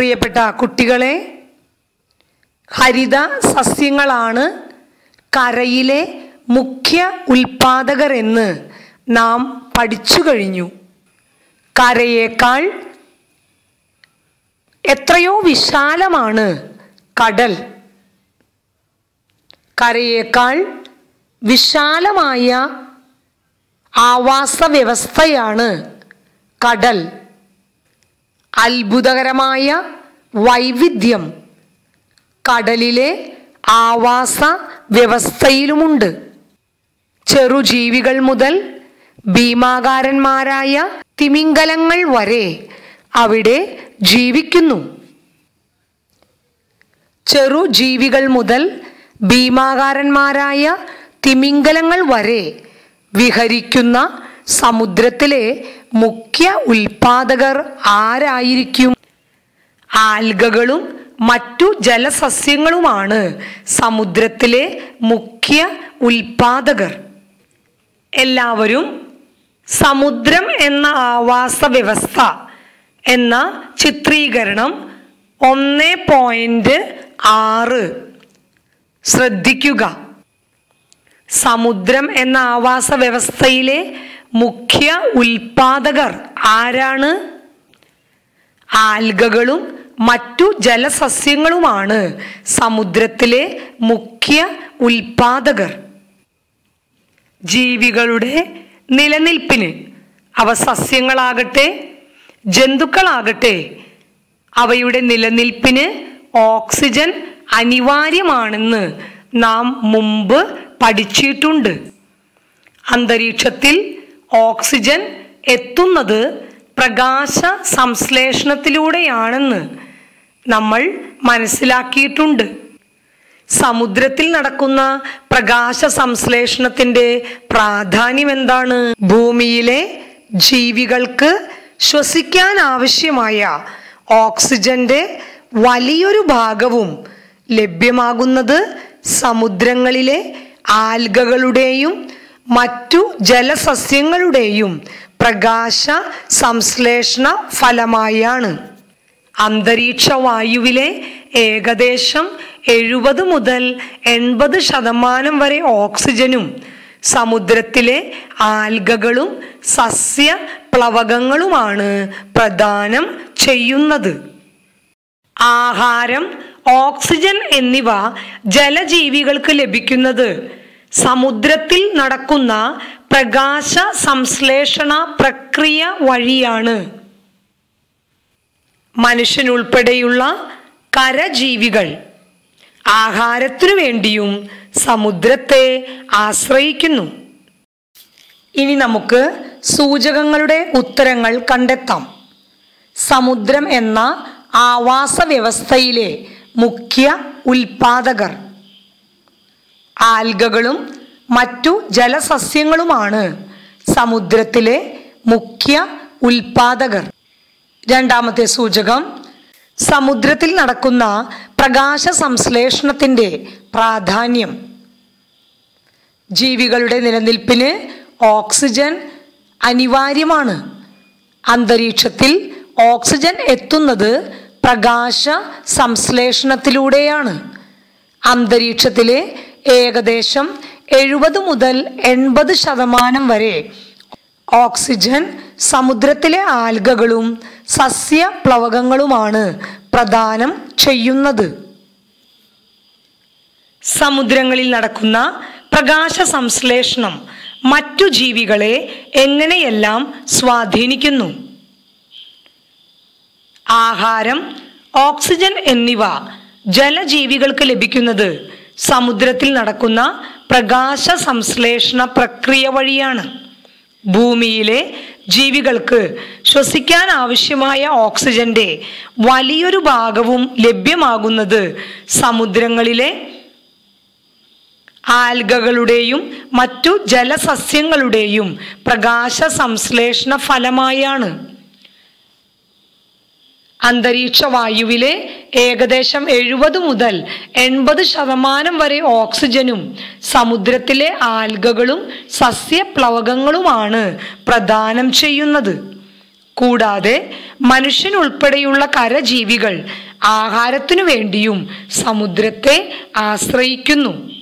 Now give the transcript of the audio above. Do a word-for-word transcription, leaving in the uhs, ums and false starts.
പ്രിയപ്പെട്ട കുട്ടികളെ, ഹരിത സസ്യങ്ങളാണ് കരയിലെ മുഖ്യ ഉൽപാദകർ എന്ന് നാം പഠിച്ചു കഴിഞ്ഞു. കരയേക്കാൾ എത്രയോ വിശാലമാണ് കടൽ. കരയേക്കാൾ വിശാലമായ ആവാസ വ്യവസ്ഥയാണ് കടൽ. അത്ഭുതകരമായ വൈവിധ്യം കടലിലെ ആവാസ വ്യവസ്ഥയിലുമുണ്ട്. ചെറുജീവികൾ മുതൽ ഭീമാകാരന്മാരായ തിമിംഗലങ്ങൾ വരെ അവിടെ ജീവിക്കുന്നു. ചെറുജീവികൾ മുതൽ ഭീമാകാരന്മാരായ തിമിംഗലങ്ങൾ വരെ വിഹരിക്കുന്ന സമുദ്രത്തിലെ മുഖ്യ ഉൽപാദകർ ആരായിരിക്കും? ആൽഗകളും മറ്റു ജലസസ്യങ്ങളുമാണ് സമുദ്രത്തിലെ മുഖ്യ ഉൽപാദകർ. എല്ലാവരും സമുദ്രം എന്ന ആവാസ വ്യവസ്ഥ എന്ന ചിത്രീകരണം ഒന്ന് പോയിന്റ് ആറ് ശ്രദ്ധിക്കുക. സമുദ്രം എന്ന ആവാസ വ്യവസ്ഥയിലെ മുഖ്യ ഉൽപാദകർ ആരാണ്? ആൽഗകളും മറ്റു ജലസസ്യങ്ങളുമാണ് സമുദ്രത്തിലെ മുഖ്യ ഉൽപാദകർ. ജീവികളുടെ നിലനിൽപ്പിന് അവ സസ്യങ്ങളാകട്ടെ ജന്തുക്കളാകട്ടെ അവയുടെ നിലനിൽപ്പിന് ഓക്സിജൻ അനിവാര്യമാണെന്ന് നാം മുമ്പ് പഠിച്ചിട്ടുണ്ട്. അന്തരീക്ഷത്തിൽ ഓക്സിജൻ എത്തുന്നത് പ്രകാശ സംശ്ലേഷണത്തിലൂടെയാണെന്ന് നമ്മൾ മനസ്സിലാക്കിയിട്ടുണ്ട്. സമുദ്രത്തിൽ നടക്കുന്ന പ്രകാശ സംശ്ലേഷണത്തിൻ്റെ പ്രാധാന്യം എന്താണ്? ഭൂമിയിലെ ജീവികൾക്ക് ശ്വസിക്കാൻ ആവശ്യമായ ഓക്സിജന്റെ വലിയൊരു ഭാഗവും ലഭ്യമാകുന്നത് സമുദ്രങ്ങളിലെ ആൽഗകളുടെയും മറ്റു ജലസസ്യങ്ങളുടെയും പ്രകാശ സംശ്ലേഷണ ഫലമായാണ്. അന്തരീക്ഷ വായുവിലെ ഏകദേശം എഴുപത് മുതൽ എൺപത് ശതമാനം വരെ ഓക്സിജനും സമുദ്രത്തിലെ ആൽഗകളും സസ്യ പ്ലവകങ്ങളുമാണ് പ്രദാനം ചെയ്യുന്നത്. ആഹാരം, ഓക്സിജൻ എന്നിവ ജലജീവികൾക്ക് ലഭിക്കുന്നത് സമുദ്രത്തിൽ നടക്കുന്ന പ്രകാശ സംശ്ലേഷണ പ്രക്രിയ വഴിയാണ്. മനുഷ്യനുൾപ്പെടെയുള്ള കരജീവികൾ ആഹാരത്തിനു വേണ്ടിയും സമുദ്രത്തെ ആശ്രയിക്കുന്നു. ഇനി നമുക്ക് സൂചകങ്ങളുടെ ഉത്തരങ്ങൾ കണ്ടെത്താം. സമുദ്രം എന്ന ആവാസ വ്യവസ്ഥയിലെ മുഖ്യ ഉൽപാദകർ ആൽഗകളും മറ്റു ജലസസ്യങ്ങളുമാണ് സമുദ്രത്തിലെ മുഖ്യ ഉൽപാദകർ. രണ്ടാമത്തെ സൂചകം സമുദ്രത്തിൽ നടക്കുന്ന പ്രകാശ സംശ്ലേഷണത്തിൻ്റെ പ്രാധാന്യം. ജീവികളുടെ നിലനിൽപ്പിന് ഓക്സിജൻ അനിവാര്യമാണ്. അന്തരീക്ഷത്തിൽ ഓക്സിജൻ എത്തുന്നത് പ്രകാശ സംശ്ലേഷണത്തിലൂടെയാണ്. അന്തരീക്ഷത്തിലെ ഏകദേശം എഴുപത് മുതൽ എൺപത് ശതമാനം വരെ ഓക്സിജൻ സമുദ്രത്തിലെ ആൽഗകളും സസ്യപ്ലവകങ്ങളുമാണ് പ്രദാനം ചെയ്യുന്നത്. സമുദ്രങ്ങളിൽ നടക്കുന്ന പ്രകാശ സംശ്ലേഷണം മറ്റു ജീവികളെ എങ്ങനെയെല്ലാം സ്വാധീനിക്കുന്നു? ആഹാരം, ഓക്സിജൻ എന്നിവ ജലജീവികൾക്ക് ലഭിക്കുന്നത് സമുദ്രത്തിൽ നടക്കുന്ന പ്രകാശ സംശ്ലേഷണ പ്രക്രിയ വഴിയാണ്. ഭൂമിയിലെ ജീവികൾക്ക് ശ്വസിക്കാൻ ആവശ്യമായ ഓക്സിജന്റെ വലിയൊരു ഭാഗവും ലഭ്യമാകുന്നത് സമുദ്രങ്ങളിലെ ആൽഗകളുടെയും മറ്റു ജലസസ്യങ്ങളുടെയും പ്രകാശ സംശ്ലേഷണ ഫലമായാണ്. അന്തരീക്ഷ വായുവിലെ ഏകദേശം എഴുപത് മുതൽ എൺപത് ശതമാനം വരെ ഓക്സിജനും സമുദ്രത്തിലെ ആൽഗകളും സസ്യപ്ലവകങ്ങളുമാണ് പ്രദാനം ചെയ്യുന്നത്. കൂടാതെ മനുഷ്യൻ ഉൾപ്പെടെയുള്ള കരജീവികൾ ആഹാരത്തിനു വേണ്ടിയും സമുദ്രത്തെ ആശ്രയിക്കുന്നു.